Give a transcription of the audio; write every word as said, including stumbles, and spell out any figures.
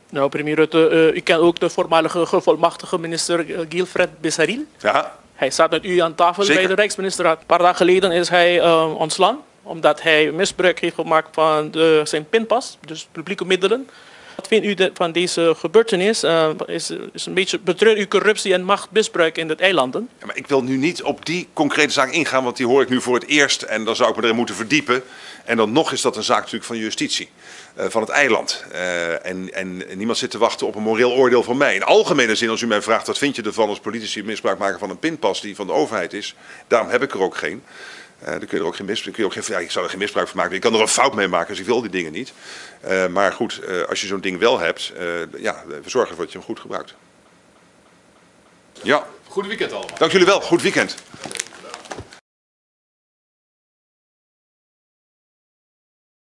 Nou, premier Rutte, uh, u kent ook de voormalige gevolmachtigde minister uh, Guilfred Bissaril. Ja. Hij zat met u aan tafel Zeker. bij de Rijksministerraad. Een paar dagen geleden is hij uh, ontslaan, omdat hij misbruik heeft gemaakt van de, zijn pinpas, dus publieke middelen. Wat vindt u de, van deze gebeurtenis? Uh, is, is een beetje betreurt u corruptie en machtmisbruik in de eilanden? Ja, maar ik wil nu niet op die concrete zaak ingaan, want die hoor ik nu voor het eerst. En dan zou ik me erin moeten verdiepen. En dan nog is dat een zaak natuurlijk van justitie, uh, van het eiland. Uh, en, en niemand zit te wachten op een moreel oordeel van mij. In algemene zin, als u mij vraagt, wat vind je ervan als politici misbruik maken van een pinpas die van de overheid is? Daarom heb ik er ook geen. Uh, dan kun je er ook geen misbruik, kun je ook geen, ja, ik zou er geen misbruik van maken. Je kan er een fout mee maken, dus ik wil die dingen niet. Uh, maar goed, uh, als je zo'n ding wel hebt, uh, ja, we zorgen ervoor dat je hem goed gebruikt. Ja. Goed weekend allemaal. Dank jullie wel. Goed weekend.